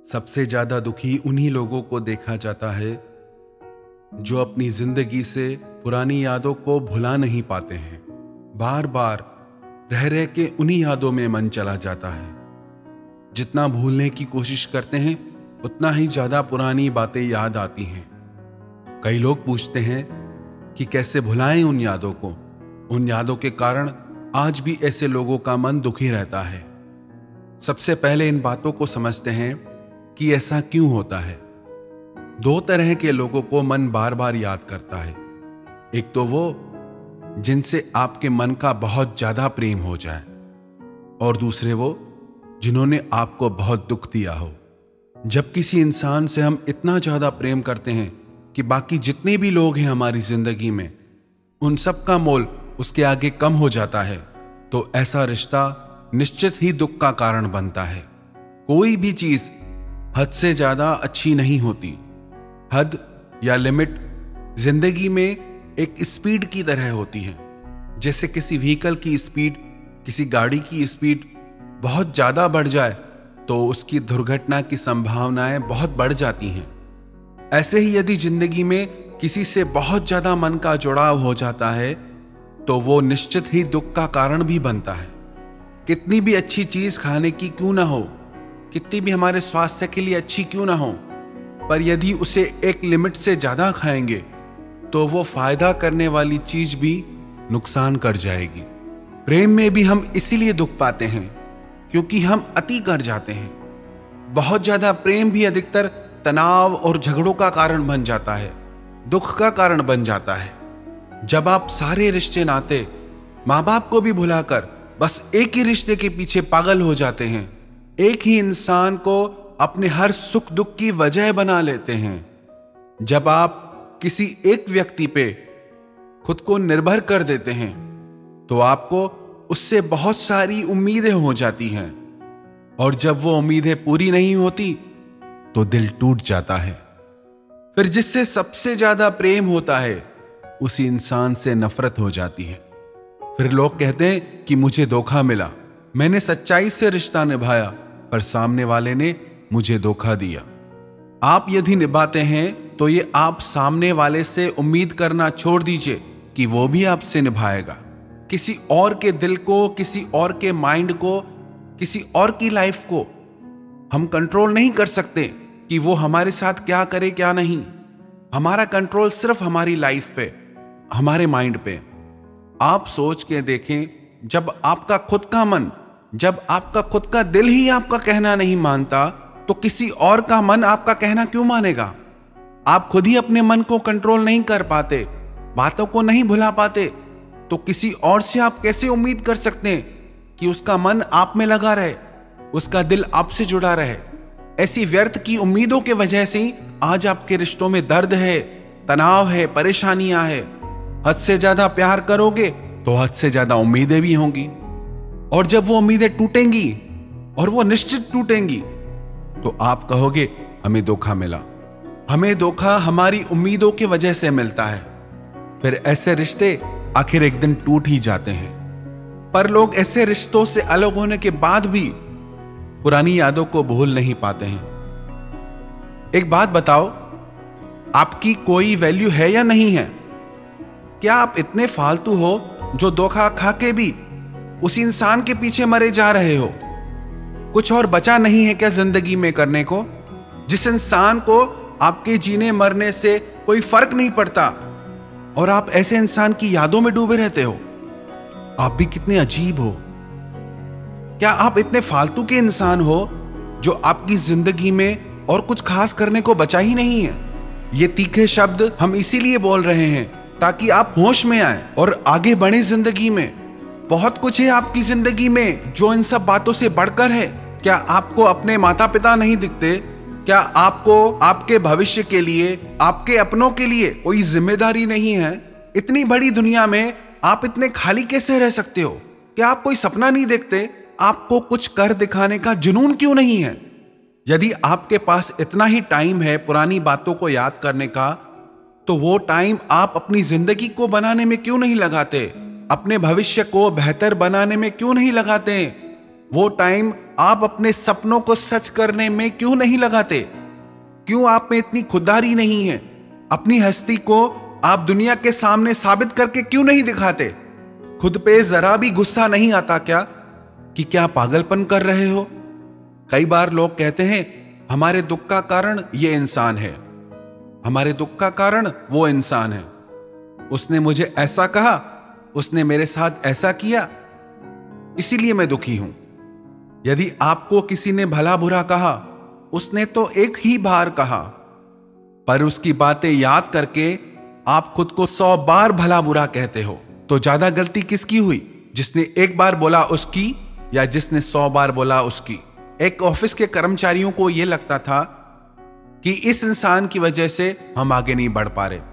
सबसे ज्यादा दुखी उन्हीं लोगों को देखा जाता है जो अपनी जिंदगी से पुरानी यादों को भुला नहीं पाते हैं। बार बार रह रह के उन्हीं यादों में मन चला जाता है। जितना भूलने की कोशिश करते हैं उतना ही ज्यादा पुरानी बातें याद आती हैं। कई लोग पूछते हैं कि कैसे भुलाएं उन यादों को। उन यादों के कारण आज भी ऐसे लोगों का मन दुखी रहता है। सबसे पहले इन बातों को समझते हैं कि ऐसा क्यों होता है। दो तरह के लोगों को मन बार बार याद करता है। एक तो वो जिनसे आपके मन का बहुत ज्यादा प्रेम हो जाए, और दूसरे वो जिन्होंने आपको बहुत दुख दिया हो। जब किसी इंसान से हम इतना ज्यादा प्रेम करते हैं कि बाकी जितने भी लोग हैं हमारी जिंदगी में, उन सब का मोल उसके आगे कम हो जाता है, तो ऐसा रिश्ता निश्चित ही दुख का कारण बनता है। कोई भी चीज हद से ज्यादा अच्छी नहीं होती। हद या लिमिट जिंदगी में एक स्पीड की तरह होती है। जैसे किसी व्हीकल की स्पीड, किसी गाड़ी की स्पीड बहुत ज्यादा बढ़ जाए तो उसकी दुर्घटना की संभावनाएं बहुत बढ़ जाती हैं। ऐसे ही यदि जिंदगी में किसी से बहुत ज्यादा मन का जुड़ाव हो जाता है तो वो निश्चित ही दुख का कारण भी बनता है। कितनी भी अच्छी चीज खाने की क्यों ना हो, कितनी भी हमारे स्वास्थ्य के लिए अच्छी क्यों ना हो, पर यदि उसे एक लिमिट से ज्यादा खाएंगे तो वो फायदा करने वाली चीज भी नुकसान कर जाएगी। प्रेम में भी हम इसीलिए दुख पाते हैं क्योंकि हम अति कर जाते हैं। बहुत ज्यादा प्रेम भी अधिकतर तनाव और झगड़ों का कारण बन जाता है, दुख का कारण बन जाता है। जब आप सारे रिश्ते नाते, माँ बाप को भी भुलाकर बस एक ही रिश्ते के पीछे पागल हो जाते हैं, एक ही इंसान को अपने हर सुख दुख की वजह बना लेते हैं, जब आप किसी एक व्यक्ति पे खुद को निर्भर कर देते हैं तो आपको उससे बहुत सारी उम्मीदें हो जाती हैं, और जब वो उम्मीदें पूरी नहीं होती तो दिल टूट जाता है। फिर जिससे सबसे ज्यादा प्रेम होता है उसी इंसान से नफरत हो जाती है। फिर लोग कहते हैं कि मुझे धोखा मिला, मैंने सच्चाई से रिश्ता निभाया पर सामने वाले ने मुझे धोखा दिया। आप यदि निभाते हैं तो ये आप सामने वाले से उम्मीद करना छोड़ दीजिए कि वो भी आपसे निभाएगा। किसी और के दिल को, किसी और के माइंड को, किसी और की लाइफ को हम कंट्रोल नहीं कर सकते कि वो हमारे साथ क्या करे क्या नहीं। हमारा कंट्रोल सिर्फ हमारी लाइफ पे, हमारे माइंड पे। आप सोच के देखें, जब आपका खुद का मन, जब आपका खुद का दिल ही आपका कहना नहीं मानता तो किसी और का मन आपका कहना क्यों मानेगा। आप खुद ही अपने मन को कंट्रोल नहीं कर पाते, बातों को नहीं भुला पाते, तो किसी और से आप कैसे उम्मीद कर सकते हैं कि उसका मन आप में लगा रहे, उसका दिल आपसे जुड़ा रहे। ऐसी व्यर्थ की उम्मीदों के वजह से ही आज आपके रिश्तों में दर्द है, तनाव है, परेशानियां है। हद से ज्यादा प्यार करोगे तो हद से ज्यादा उम्मीदें भी होंगी, और जब वो उम्मीदें टूटेंगी, और वो निश्चित टूटेंगी, तो आप कहोगे हमें धोखा मिला। हमें धोखा हमारी उम्मीदों की वजह से मिलता है। फिर ऐसे रिश्ते आखिर एक दिन टूट ही जाते हैं। पर लोग ऐसे रिश्तों से अलग होने के बाद भी पुरानी यादों को भूल नहीं पाते हैं। एक बात बताओ, आपकी कोई वैल्यू है या नहीं है? क्या आप इतने फालतू हो जो धोखा खा के भी उस इंसान के पीछे मरे जा रहे हो? कुछ और बचा नहीं है क्या जिंदगी में करने को? जिस इंसान को आपके जीने मरने से कोई फर्क नहीं पड़ता और आप ऐसे इंसान की यादों में डूबे रहते हो। आप भी कितने अजीब हो। क्या आप इतने फालतू के इंसान हो जो आपकी जिंदगी में और कुछ खास करने को बचा ही नहीं है? ये तीखे शब्द हम इसीलिए बोल रहे हैं ताकि आप होश में आए और आगे बढ़े जिंदगी में। बहुत कुछ है आपकी जिंदगी में जो इन सब बातों से बढ़कर है। क्या आपको अपने माता पिता नहीं दिखते? क्या आपको आपके भविष्य के लिए, आपके अपनों के लिए कोई जिम्मेदारी नहीं है? इतनी बड़ी दुनिया में आप इतने खाली कैसे रह सकते हो? क्या आप कोई सपना नहीं देखते? आपको कुछ कर दिखाने का जुनून क्यों नहीं है? यदि आपके पास इतना ही टाइम है पुरानी बातों को याद करने का, तो वो टाइम आप अपनी जिंदगी को बनाने में क्यों नहीं लगाते? अपने भविष्य को बेहतर बनाने में क्यों नहीं लगाते? वो टाइम आप अपने सपनों को सच करने में क्यों नहीं लगाते? क्यों आप में इतनी खुददारी नहीं है? अपनी हस्ती को आप दुनिया के सामने साबित करके क्यों नहीं दिखाते? खुद पे जरा भी गुस्सा नहीं आता क्या कि क्या पागलपन कर रहे हो? कई बार लोग कहते हैं हमारे दुख का कारण ये इंसान है, हमारे दुख का कारण वो इंसान है, उसने मुझे ऐसा कहा, उसने मेरे साथ ऐसा किया, इसीलिए मैं दुखी हूं। यदि आपको किसी ने भला बुरा कहा, उसने तो एक ही बार कहा, पर उसकी बातें याद करके आप खुद को 100 बार भला बुरा कहते हो। तो ज्यादा गलती किसकी हुई, जिसने एक बार बोला उसकी या जिसने 100 बार बोला उसकी? एक ऑफिस के कर्मचारियों को यह लगता था कि इस इंसान की वजह से हम आगे नहीं बढ़ पा रहे।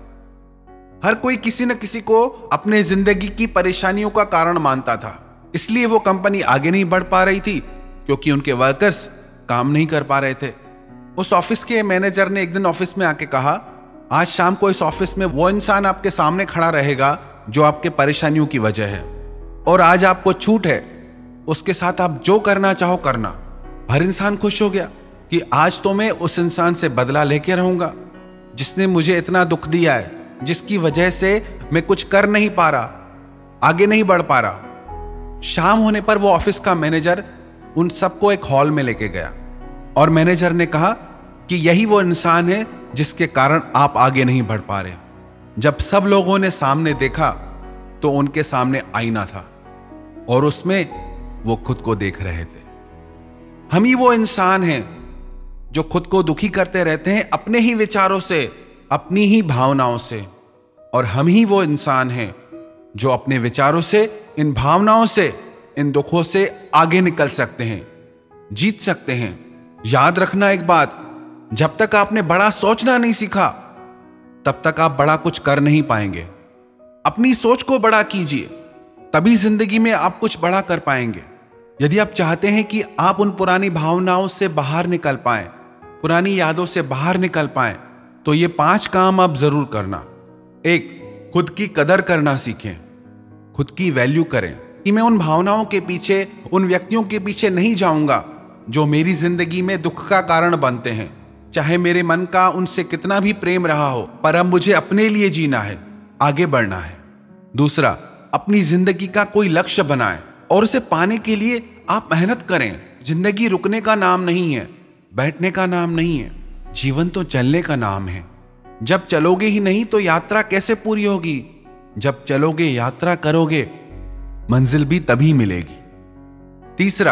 हर कोई किसी न किसी को अपने जिंदगी की परेशानियों का कारण मानता था, इसलिए वो कंपनी आगे नहीं बढ़ पा रही थी, क्योंकि उनके वर्कर्स काम नहीं कर पा रहे थे। उस ऑफिस के मैनेजर ने एक दिन ऑफिस में आके कहा, आज शाम को इस ऑफिस में वो इंसान आपके सामने खड़ा रहेगा जो आपके परेशानियों की वजह है, और आज आपको छूट है, उसके साथ आप जो करना चाहो करना। हर इंसान खुश हो गया कि आज तो मैं उस इंसान से बदला लेके रहूंगा जिसने मुझे इतना दुख दिया है, जिसकी वजह से मैं कुछ कर नहीं पा रहा, आगे नहीं बढ़ पा रहा। शाम होने पर वो ऑफिस का मैनेजर उन सबको एक हॉल में लेके गया और मैनेजर ने कहा कि यही वो इंसान है जिसके कारण आप आगे नहीं बढ़ पा रहे। जब सब लोगों ने सामने देखा तो उनके सामने आईना था और उसमें वो खुद को देख रहे थे। हम ही वो इंसान हैं जो खुद को दुखी करते रहते हैं अपने ही विचारों से, अपनी ही भावनाओं से, और हम ही वो इंसान हैं जो अपने विचारों से, इन भावनाओं से, इन दुखों से आगे निकल सकते हैं, जीत सकते हैं। याद रखना एक बात, जब तक आपने बड़ा सोचना नहीं सीखा तब तक आप बड़ा कुछ कर नहीं पाएंगे। अपनी सोच को बड़ा कीजिए, तभी जिंदगी में आप कुछ बड़ा कर पाएंगे। यदि आप चाहते हैं कि आप उन पुरानी भावनाओं से बाहर निकल पाएं, पुरानी यादों से बाहर निकल पाएं, तो ये 5 काम आप जरूर करना। 1, खुद की कदर करना सीखें, खुद की वैल्यू करें कि मैं उन भावनाओं के पीछे, उन व्यक्तियों के पीछे नहीं जाऊंगा जो मेरी जिंदगी में दुख का कारण बनते हैं। चाहे मेरे मन का उनसे कितना भी प्रेम रहा हो, पर अब मुझे अपने लिए जीना है, आगे बढ़ना है। दूसरा, अपनी जिंदगी का कोई लक्ष्य बनाएं और उसे पाने के लिए आप मेहनत करें। जिंदगी रुकने का नाम नहीं है, बैठने का नाम नहीं है, जीवन तो चलने का नाम है। जब चलोगे ही नहीं तो यात्रा कैसे पूरी होगी? जब चलोगे, यात्रा करोगे, मंजिल भी तभी मिलेगी। तीसरा,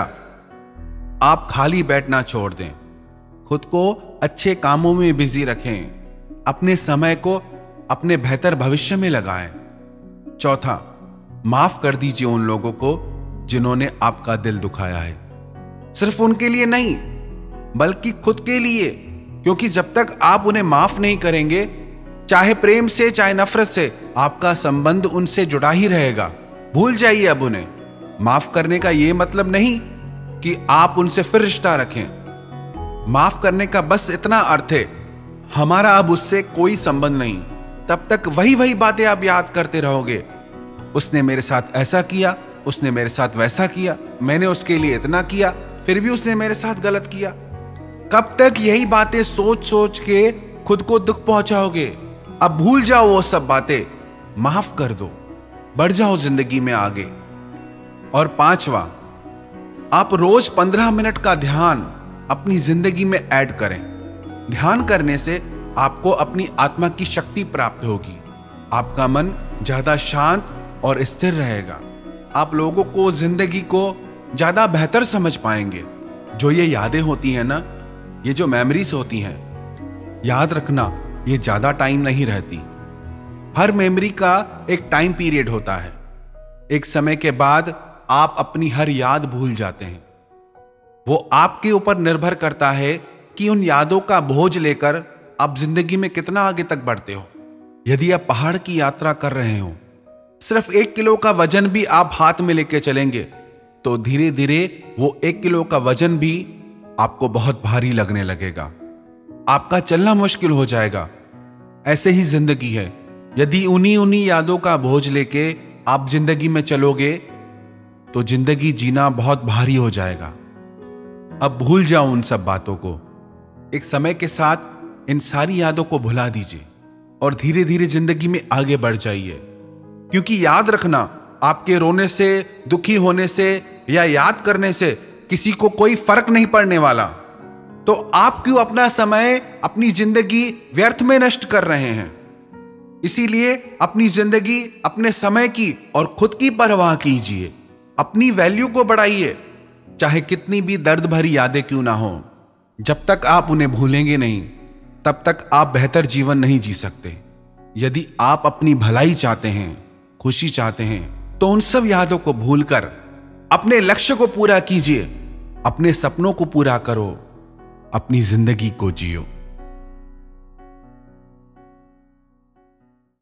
आप खाली बैठना छोड़ दें, खुद को अच्छे कामों में बिजी रखें, अपने समय को अपने बेहतर भविष्य में लगाएं। चौथा, माफ कर दीजिए उन लोगों को जिन्होंने आपका दिल दुखाया है, सिर्फ उनके लिए नहीं बल्कि खुद के लिए, क्योंकि जब तक आप उन्हें माफ नहीं करेंगे, चाहे प्रेम से चाहे नफरत से, आपका संबंध उनसे जुड़ा ही रहेगा। भूल जाइए अब उन्हें। माफ करने का यह मतलब नहीं कि आप उनसे फिर रिश्ता रखें। माफ करने का बस इतना अर्थ है, हमारा अब उससे कोई संबंध नहीं। तब तक वही वही बातें आप याद करते रहोगे, उसने मेरे साथ ऐसा किया, उसने मेरे साथ वैसा किया, मैंने उसके लिए इतना किया, फिर भी उसने मेरे साथ गलत किया। कब तक यही बातें सोच सोच के खुद को दुख पहुंचाओगे? अब भूल जाओ वो सब बातें, माफ कर दो, बढ़ जाओ जिंदगी में आगे। और 5वां, आप रोज 15 मिनट का ध्यान अपनी जिंदगी में ऐड करें। ध्यान करने से आपको अपनी आत्मा की शक्ति प्राप्त होगी, आपका मन ज्यादा शांत और स्थिर रहेगा, आप लोगों को, जिंदगी को ज्यादा बेहतर समझ पाएंगे। जो ये यादें होती हैं ना, ये जो मेमोरीज होती हैं, याद रखना ये ज्यादा टाइम नहीं रहती। हर मेमोरी का एक टाइम पीरियड होता है, एक समय के बाद आप अपनी हर याद भूल जाते हैं। वो आपके ऊपर निर्भर करता है कि उन यादों का बोझ लेकर आप जिंदगी में कितना आगे तक बढ़ते हो। यदि आप पहाड़ की यात्रा कर रहे हो, सिर्फ 1 किलो का वजन भी आप हाथ में लेके चलेंगे तो धीरे धीरे वो 1 किलो का वजन भी आपको बहुत भारी लगने लगेगा, आपका चलना मुश्किल हो जाएगा। ऐसे ही जिंदगी है, यदि उन्हीं यादों का बोझ लेके आप जिंदगी में चलोगे तो जिंदगी जीना बहुत भारी हो जाएगा। अब भूल जाओ उन सब बातों को। एक समय के साथ इन सारी यादों को भुला दीजिए और धीरे धीरे जिंदगी में आगे बढ़ जाइए। क्योंकि याद रखना, आपके रोने से, दुखी होने से या याद करने से किसी को कोई फर्क नहीं पड़ने वाला। तो आप क्यों अपना समय, अपनी जिंदगी व्यर्थ में नष्ट कर रहे हैं? इसीलिए अपनी जिंदगी, अपने समय की और खुद की परवाह कीजिए। अपनी वैल्यू को बढ़ाइए, चाहे कितनी भी दर्द भरी यादें क्यों ना हो। जब तक आप उन्हें भूलेंगे नहीं, तब तक आप बेहतर जीवन नहीं जी सकते। यदि आप अपनी भलाई चाहते हैं, खुशी चाहते हैं, तो उन सब यादों को भूलकर अपने लक्ष्य को पूरा कीजिए, अपने सपनों को पूरा करो, अपनी जिंदगी को जियो।